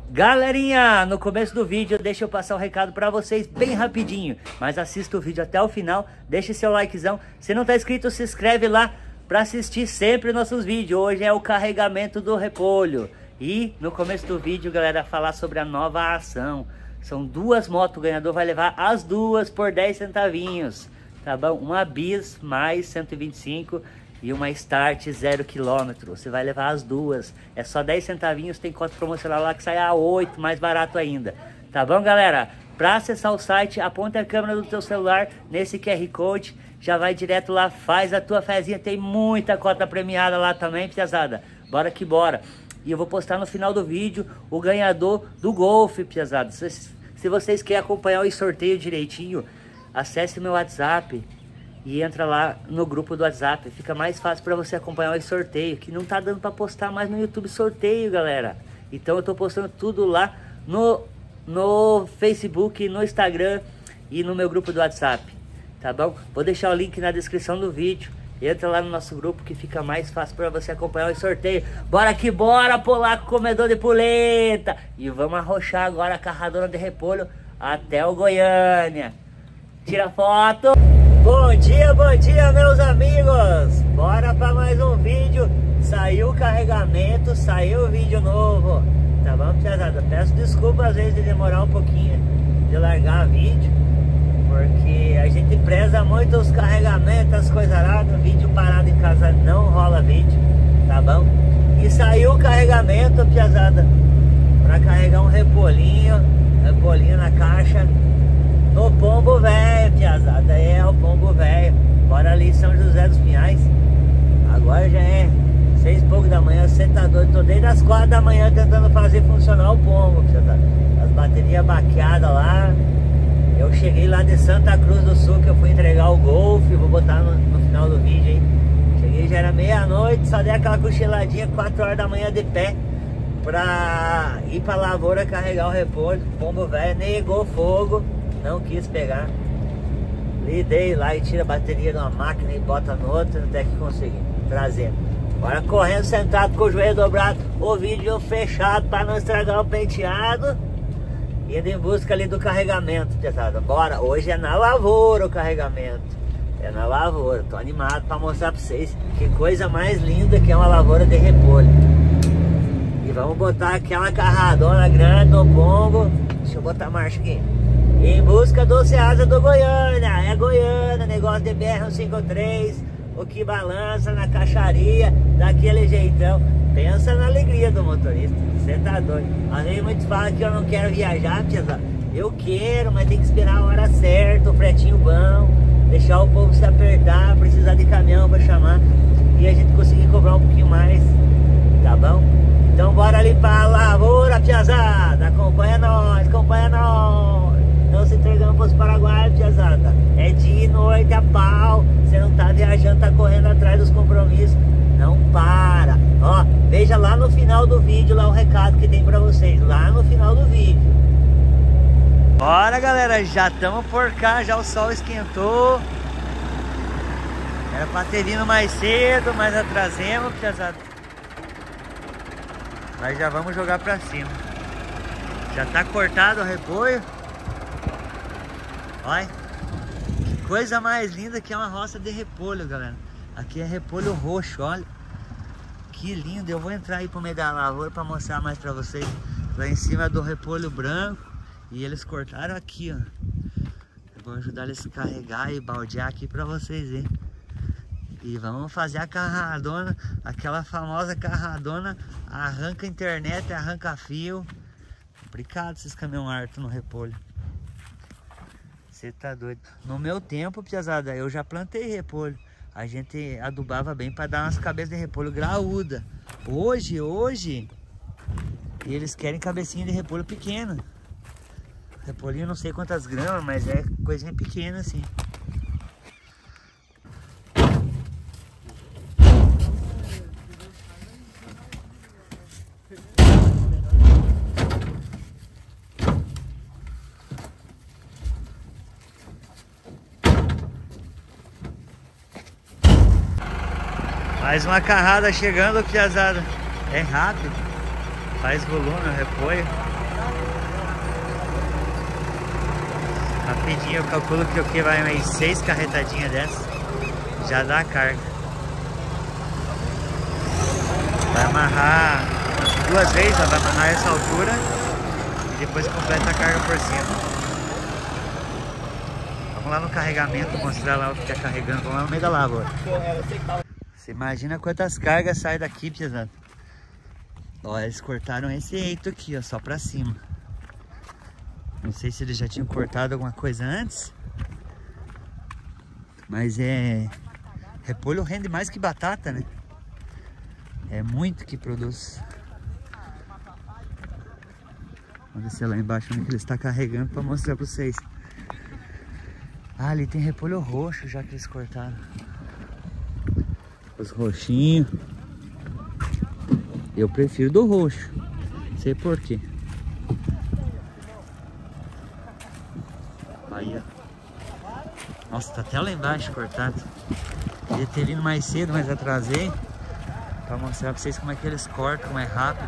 Galerinha, no começo do vídeo, deixa eu passar um recado pra vocês bem rapidinho. Mas assista o vídeo até o final, deixa seu likezão. Se não tá inscrito, se inscreve lá pra assistir sempre nossos vídeos. Hoje é o carregamento do repolho. E no começo do vídeo, galera, falar sobre a nova ação. São duas motos, o ganhador vai levar as duas por 10 centavinhos. Tá bom? Uma Bis mais 125 e uma Start 0 km. Você vai levar as duas. É só 10 centavinhos, tem código promocional lá que sai a 8, mais barato ainda. Tá bom, galera? Para acessar o site, aponta a câmera do teu celular nesse QR Code. Já vai direto lá, faz a tua fezinha. Tem muita cota premiada lá também, piazada. Bora que bora. E eu vou postar no final do vídeo o ganhador do Golf, piazada. Se vocês querem acompanhar o sorteio direitinho, acesse meu WhatsApp e entra lá no grupo do WhatsApp. Fica mais fácil para você acompanhar o sorteio, que não tá dando para postar mais no YouTube sorteio, galera. Então eu tô postando tudo lá no Facebook, no Instagram e no meu grupo do WhatsApp, tá bom? Vou deixar o link na descrição do vídeo. Entra lá no nosso grupo que fica mais fácil para você acompanhar o sorteio. Bora que bora, polaco comedor de polenta! E vamos arrochar agora a carradona de repolho até o Goiânia. Tira foto! Bom dia, meus amigos! Bora para mais um vídeo. Saiu o carregamento, saiu o vídeo novo. Tá bom, piazada? Peço desculpa às vezes de demorar um pouquinho de largar vídeo, porque a gente preza muito os carregamentos, as coisas aradas. Vídeo parado em casa não rola vídeo, tá bom? E saiu o carregamento, piazada, para carregar um repolhinho na caixa, no Pombo Velho, piazada. É o Pombo Velho. Bora ali, São José dos Pinhais. Agora já é 6 e pouco da manhã, você tá doido. Tô desde as 4 da manhã tentando fazer funcionar o pombo, piazada. As baterias baqueadas lá. Eu cheguei lá de Santa Cruz do Sul, que eu fui entregar o Golf. Vou botar no final do vídeo, hein. Cheguei, já era meia-noite, só dei aquela cochiladinha, 4 horas da manhã de pé, pra ir pra lavoura carregar o repolho. O Pombo Velho negou fogo, não quis pegar. Lidei lá e tira a bateria de uma máquina e bota no outra, até que consegui trazer. Agora correndo, sentado com o joelho dobrado, o vídeo fechado pra não estragar o penteado. Indo em busca ali do carregamento, pesada. Bora, hoje é na lavoura o carregamento. É na lavoura, tô animado pra mostrar pra vocês que coisa mais linda que é uma lavoura de repolho. E vamos botar aquela carradona grande no pombo. Deixa eu botar a marcha aqui. Em busca do Ceasa do Goiânia. É Goiânia, negócio de BR-153. O que balança na caixaria, daquele jeitão. Pensa na alegria do motorista. Você tá doido. Às vezes muitos falam que eu não quero viajar, pesado. Eu quero, mas tem que esperar a hora certa, o fretinho bom, deixar o povo se apertar, precisar de caminhão pra chamar e a gente conseguir cobrar um pouquinho mais, tá bom? Então bora ali pra lavoura, piazada. Acompanha nós, acompanha nós. Não se entregando pros paraguaios, piazada. É dia e noite a pau. Você não tá viajando, tá correndo atrás dos compromissos. Não para. Ó, veja lá no final do vídeo lá o recado que tem pra vocês. Lá no final do vídeo. Bora, galera, já estamos por cá. Já o sol esquentou. Era pra ter vindo mais cedo, mas atrasemos, piazada. Mas já vamos jogar pra cima. Já tá cortado o repolho. Olha, que coisa mais linda que é uma roça de repolho, galera. Aqui é repolho roxo, olha. Que lindo. Eu vou entrar aí pro meio da lavoura para mostrar mais para vocês. Lá em cima é do repolho branco. E eles cortaram aqui, ó. Eu vou ajudar eles a carregar e baldear aqui para vocês verem. E vamos fazer a carradona. Aquela famosa carradona. Arranca internet, arranca fio. Complicado esses caminhão harto no repolho. Você tá doido. No meu tempo, piazada, eu já plantei repolho. A gente adubava bem para dar umas cabeças de repolho graúda. Hoje, eles querem cabecinha de repolho pequena. Repolhinho não sei quantas gramas, mas é coisinha pequena assim. Mais uma carrada chegando, piazada. É rápido. Faz volume o repolho. Rapidinho eu calculo que o que vai mais 6 carretadinhas dessa. Já dá a carga. Vai amarrar 2 vezes, ó, vai amarrar essa altura e depois completa a carga por cima. Vamos lá no carregamento, mostrar lá o que tá carregando. Vamos lá no meio da lavoura. Você imagina quantas cargas saem daqui, pesado. Ó, eles cortaram esse eito aqui, ó, só pra cima. Não sei se eles já tinham cortado alguma coisa antes. Mas repolho rende mais que batata, né? É muito que produz. Vamos descer lá embaixo onde ele está carregando para mostrar para vocês. Ah, ali tem repolho roxo já que eles cortaram. Os roxinhos. Eu prefiro do roxo. Não sei por quê. Aí, ó. Nossa, tá até lá embaixo cortado. Queria ter vindo mais cedo, mas atrasei. Pra mostrar pra vocês como é que eles cortam, como é rápido.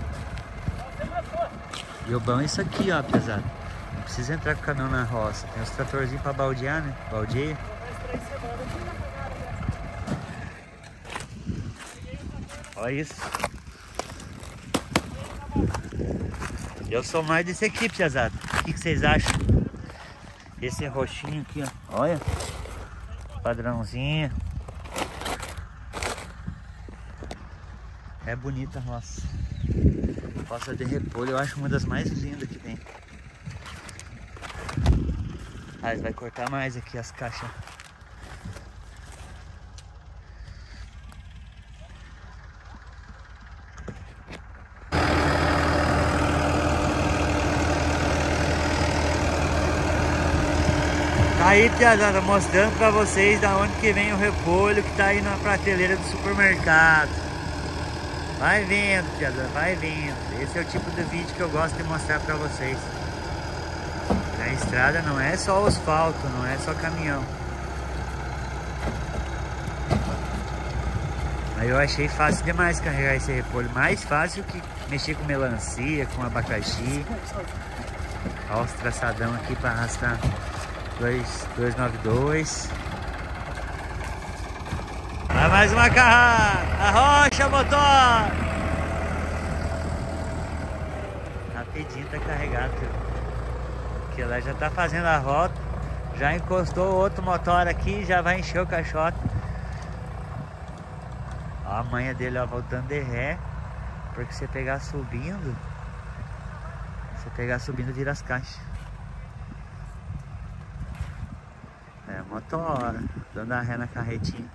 E o bom é isso aqui, ó, pesado. Não precisa entrar com o caminhão na roça. Tem os tratorzinhos pra baldear, né? Baldeia. Olha isso. Eu sou mais desse aqui, pesado. O que vocês acham? Esse roxinho aqui, ó. Olha. Padrãozinho. É bonita a roça. Roça de repolho, eu acho uma das mais lindas que tem. Ah, eles vai cortar mais aqui as caixas. Tá aí, piazada, mostrando pra vocês da onde que vem o repolho que tá aí na prateleira do supermercado. Vai vendo, piazada, vai vendo. Esse é o tipo de vídeo que eu gosto de mostrar pra vocês. A estrada não é só o asfalto, não é só caminhão. Aí eu achei fácil demais carregar esse repolho. Mais fácil que mexer com melancia, com abacaxi. Olha os traçadão aqui pra arrastar 292. Vai mais uma carrada. Arrocha, motor. Rapidinho tá carregado. Porque lá já tá fazendo a volta. Já encostou outro motor aqui. Já vai encher o caixote. Ó, a manha dele, ó, voltando de ré. Porque se você pegar subindo, vira as caixas. É, motor, dando a ré na carretinha.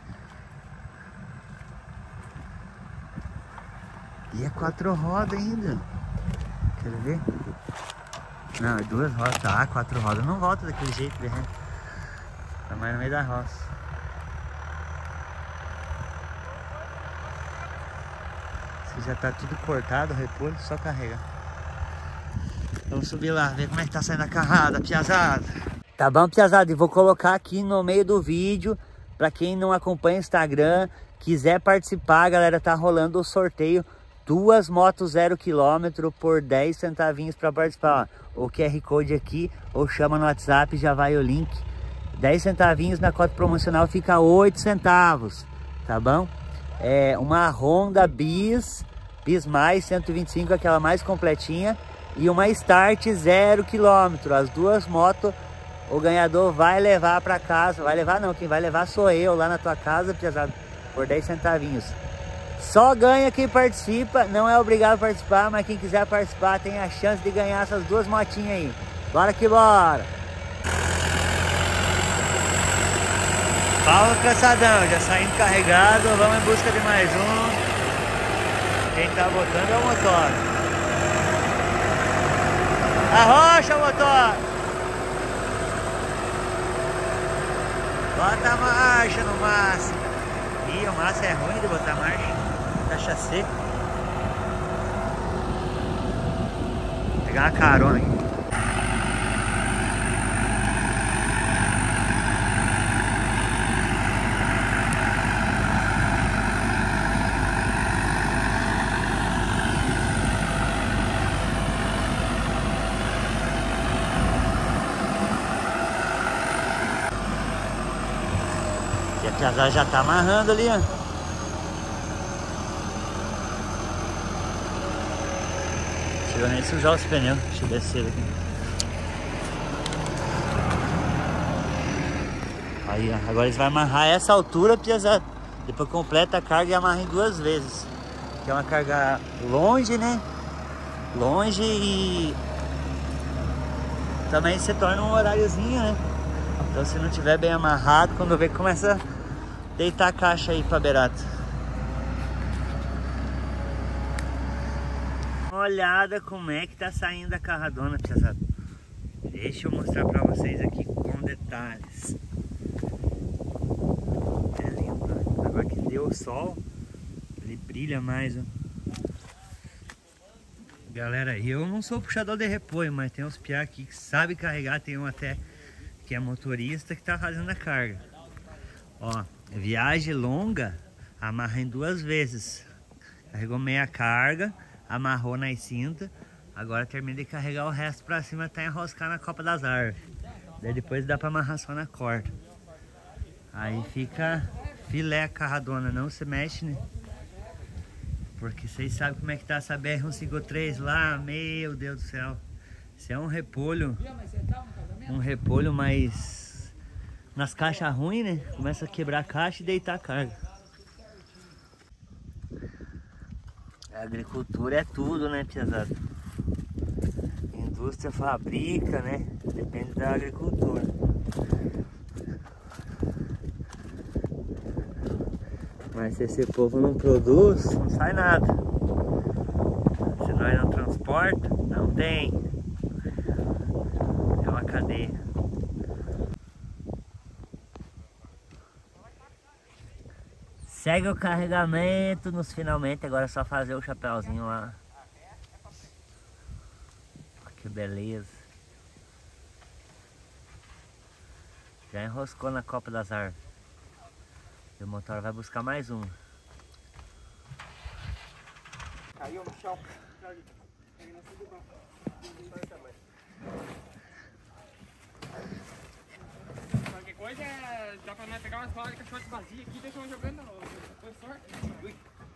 E é 4 rodas ainda. Quer ver? Não, é 2 rodas. Tá, 4 rodas não volta daquele jeito, né? Tá mais no meio da roça. Se já tá tudo cortado, o repolho, só carrega. Vamos subir lá, ver como é que tá saindo a carrada, piazada. Tá bom, piazada? E vou colocar aqui no meio do vídeo, pra quem não acompanha o Instagram, quiser participar, galera, tá rolando o sorteio. 2 motos 0 km por 10 centavinhos para participar. Ó, o QR Code aqui, ou chama no WhatsApp, já vai o link. 10 centavinhos na cota promocional fica 8 centavos, tá bom? É uma Honda Bis Mais 125, aquela mais completinha, e uma Start 0 km. As 2 motos o ganhador vai levar para casa. Vai levar não, quem vai levar sou eu lá na tua casa, pesado, por 10 centavinhos. Só ganha quem participa, não é obrigado a participar, mas quem quiser participar tem a chance de ganhar essas 2 motinhas aí. Bora que bora! Fala, cansadão, já saindo carregado, vamos em busca de mais um. Quem tá botando é o motor. Arrocha, motor! Bota a marcha no máximo. Ih, o massa é ruim de botar marcha. Caixa seca. Vou pegar uma carona aqui. Piazada já tá amarrando ali, ó. Chegou nem sujar os pneus. Deixa eu descer aqui. Aí, ó. Agora eles vão amarrar essa altura, Piazada. Depois completa a carga e amarra em 2 vezes. Que é uma carga longe, né? Longe e também se torna um horáriozinho, né? Então se não tiver bem amarrado, quando vê, começa a deitar a caixa aí pra beirada. Uma olhada como é que tá saindo a carradona, Piazada. Deixa eu mostrar pra vocês aqui com detalhes. É lindo. Agora que deu o sol, ele brilha mais, ó. Galera, eu não sou puxador de repolho, mas tem uns piá aqui que sabe carregar. Tem um até que é motorista que tá fazendo a carga. Ó, viagem longa, amarra em 2 vezes. Carregou meia carga, amarrou nas cintas. Agora termina de carregar o resto pra cima até enroscar na copa das árvores. Daí depois dá pra amarrar só na corda. Aí fica filé a carradona, não se mexe, né? Porque vocês sabem como é que tá essa BR-153 lá, meu Deus do céu. Isso é um repolho mais nas caixas ruins, né? Começa a quebrar a caixa e deitar a carga. A agricultura é tudo, né, Piazada? Indústria fabrica, né? Depende da agricultura. Mas se esse povo não produz, não sai nada. Se nós não transporta, não tem. É uma cadeia. Segue o carregamento nos finalmente. Agora é só fazer o chapéuzinho lá. Que beleza. Já enroscou na copa das árvores. E o motor vai buscar mais um. Caiu no chão. Qualquer coisa, dá pra nós pegar umas balas de caixote vazia aqui e deixar jogando depois sorte.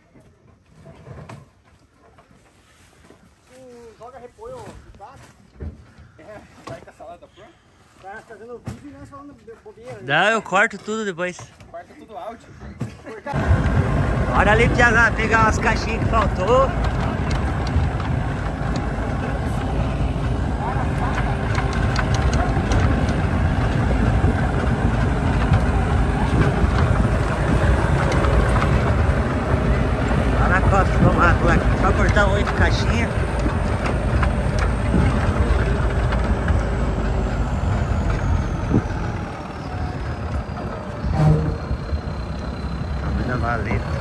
Joga repolho de casa. Vai com a salada pronta. Tá fazendo vídeo e nós falando bobeira. Dá, eu corto tudo depois. Corta tudo áudio. Bora ali, Piazada, pegar umas caixinhas que faltou. Lá na costa, vamos lá, só cortar 8 caixinhas. Da valeta.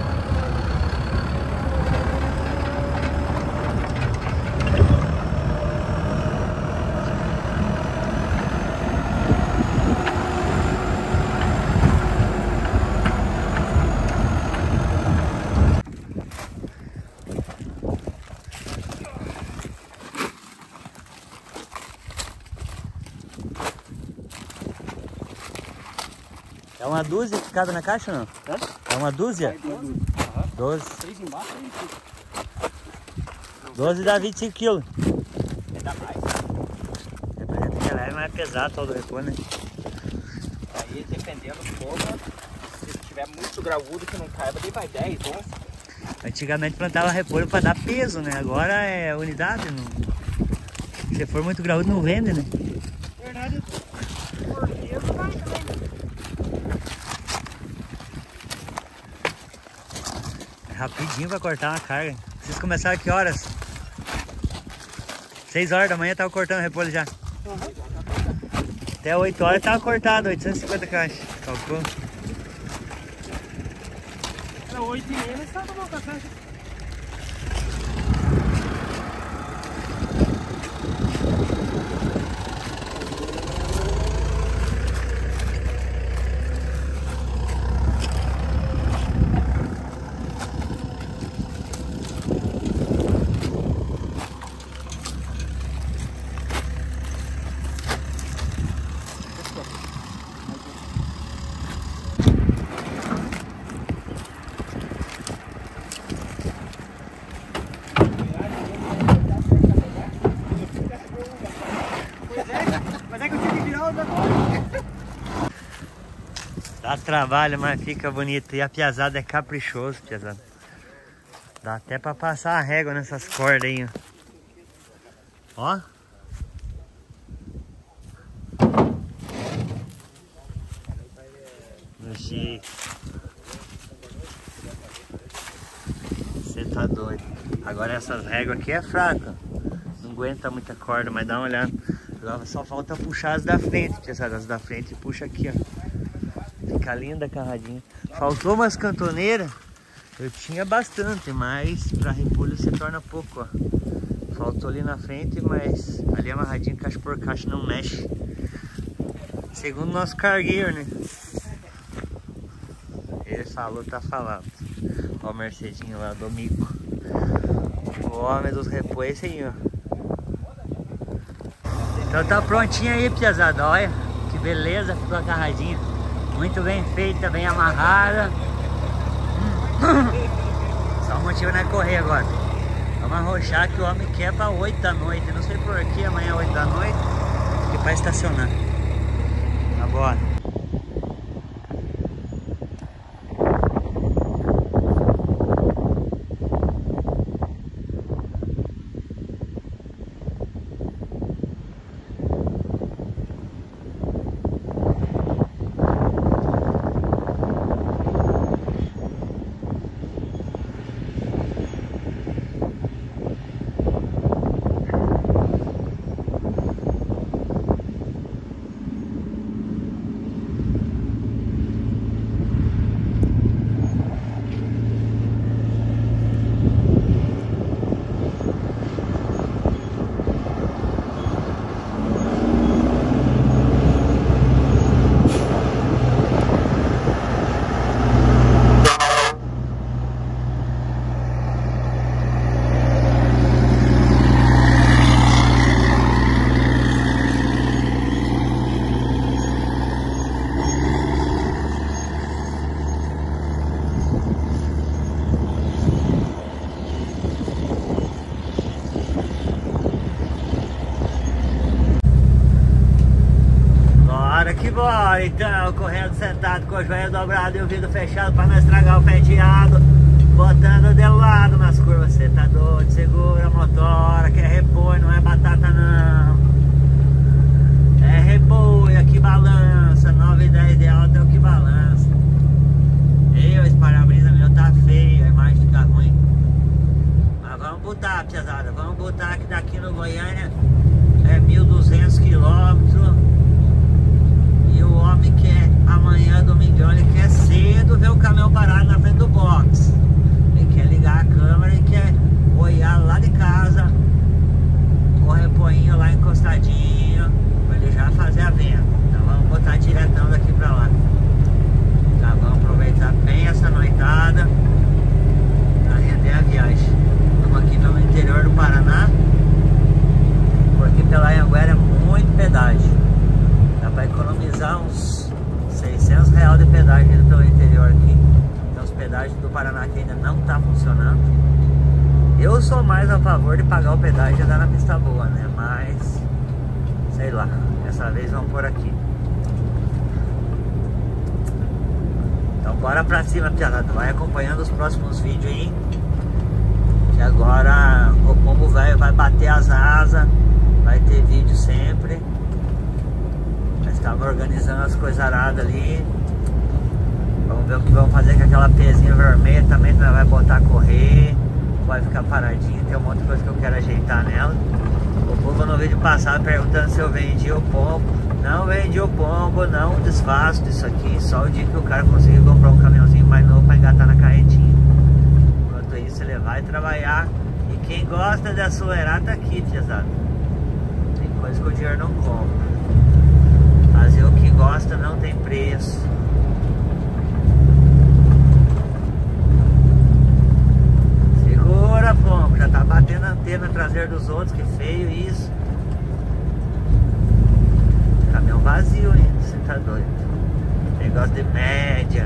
É uma dúzia que cabe na caixa ou não? É uma dúzia? 12. 3 embaixo e 12 dá 25 quilos. dá mais. Depois ela é mais pesado todo o repolho, né? Aí dependendo do fogo, se tiver muito graúdo que não caiba, daí vai 10, 11. Antigamente plantava repolho para dar peso, né? Agora é unidade. Não... Se for muito graúdo não vende, né? Verdade, por peso vai também. Rapidinho para cortar uma carga. Vocês começaram a que horas? 6 horas da manhã tava cortando repolho já. Até 8 horas tava cortado, 850 caixas. Calculou? Era 8h30, nós tava com a caixa. Dá trabalho, mas fica bonito. E a piazada é caprichoso, piazada. Dá até pra passar a régua nessas cordas aí, ó. Mexi. Você tá doido. Agora essas réguas aqui é fraca. Não aguenta muita corda, mas dá uma olhada. Agora só falta puxar as da frente, piazada. As da frente puxa aqui, ó. Fica linda a carradinha. Faltou umas cantoneiras. Eu tinha bastante, mas para repolho se torna pouco, ó. Faltou ali na frente, mas ali amarradinho, caixa por caixa, não mexe. Segundo o nosso cargueiro, né? Ele falou, tá falando. Ó o Mercedinho lá do mico. O homem dos repolhos, esse aí, ó. Então tá prontinho aí, piazada. Olha que beleza, ficou a carradinha. Muito bem feita, bem amarrada. Só o motivo não é correr agora. Vamos arrochar que o homem quer pra 8 da noite. Não sei por que amanhã 8 da noite. E pra estacionar. Tá, bora. Bora então, correndo sentado com o joelho dobrado e o vidro fechado pra não estragar o penteado, botando de lado nas curvas. Cê tá doido, segura a motora, que é repolho, não é batata não. É repolho, aqui balança, 9 e 10 de alta é o que balança. O espalha-brisa meu tá feio, a imagem fica ruim. Mas vamos botar, piazada, vamos botar que daqui no Goiânia é 1.200 quilômetros. O homem quer amanhã, domingão, ele quer cedo ver o caminhão parado na frente do box. Ele quer ligar a câmera e quer olhar lá de casa o repoinho lá encostadinho, pra ele já fazer a venda. Então vamos botar diretão daqui pra lá. Já vamos aproveitar bem essa noitada pra render a viagem. Estamos aqui no interior do Paraná, porque pela Anhanguera é muito pedágio. Dá pra economizar uns R$600 de pedágio indo pelo interior aqui. Então os pedágios do Paraná que ainda não tá funcionando. Eu sou mais a favor de pagar o pedágio e andar na pista boa, né? Mas, sei lá, dessa vez vamos por aqui. Então bora pra cima, piazada. Vai acompanhando os próximos vídeos aí. Que agora o pombo velho vai bater as asas. Vai ter vídeo sempre. Estava organizando as coisas aradas ali. Vamos ver o que vamos fazer com aquela pezinha vermelha também. Nós vai botar a correr. Vai ficar paradinho. Tem um monte de coisa que eu quero ajeitar nela. O povo no vídeo passado perguntando se eu vendi o pombo. Não vendi o pombo, não desfaço disso aqui. Só o dia que o cara conseguir comprar um caminhãozinho mais novo para engatar na carretinha. Enquanto isso ele vai trabalhar. E quem gosta de acelerar tá aqui, piazada. Tem coisa que o dinheiro não compra. Fazer o que gosta não tem preço. Segura, pombo. Já tá batendo a antena traseira dos outros. Que feio isso. Caminhão vazio, hein? Você tá doido. Negócio de média.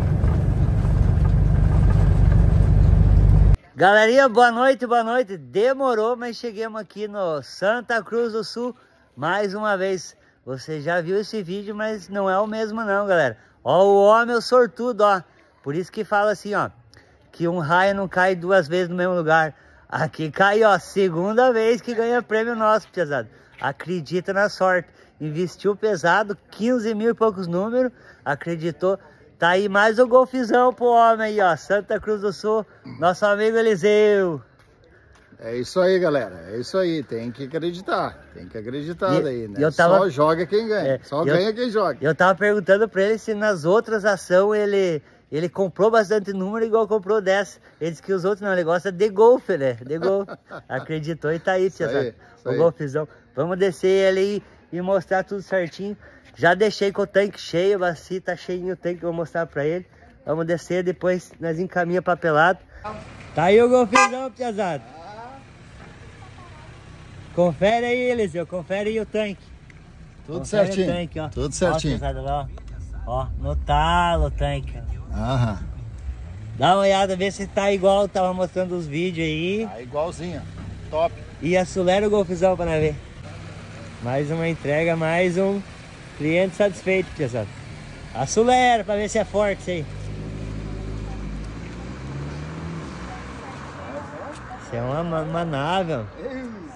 Galerinha, boa noite, boa noite. Demorou, mas chegamos aqui no Santa Cruz do Sul mais uma vez. Você já viu esse vídeo, mas não é o mesmo não, galera. Ó, o homem é o sortudo, ó. Por isso que fala assim, ó, que um raio não cai 2 vezes no mesmo lugar. Aqui cai, ó, segunda vez que ganha prêmio nosso, pesado. Acredita na sorte. Investiu pesado, 15 mil e poucos números. Acreditou. Tá aí mais um golfizão pro homem aí, ó. Santa Cruz do Sul, nosso amigo Eliseu. É isso aí, galera. É isso aí. Tem que acreditar. Tem que acreditar daí, né? Tava... Só joga quem ganha. Só ganha quem joga. Eu tava perguntando pra ele se nas outras ações ele comprou bastante número igual comprou dessa. Ele disse que os outros não, ele gosta de golfe, né? De golfe. Acreditou e tá aí, pesado. O golfezão. Vamos descer ele aí e mostrar tudo certinho. Já deixei com o tanque cheio, a bacia tá cheinho o tanque, vou mostrar pra ele. Vamos descer, depois nós encaminha papelado. Tá aí o golfezão, pesado. Confere aí, Eliseu, confere aí o tanque. Tudo certinho. Tanque, ó. Tudo certinho. Ó, pesado, ó, no talo o tanque. Aham. Dá uma olhada, vê se tá igual, tava mostrando os vídeos aí. Tá igualzinho, top. E acelera o golfezão pra nós ver. Mais uma entrega, mais um cliente satisfeito, pesado. Acelera pra ver se é forte isso aí. Isso é uma nave, ó.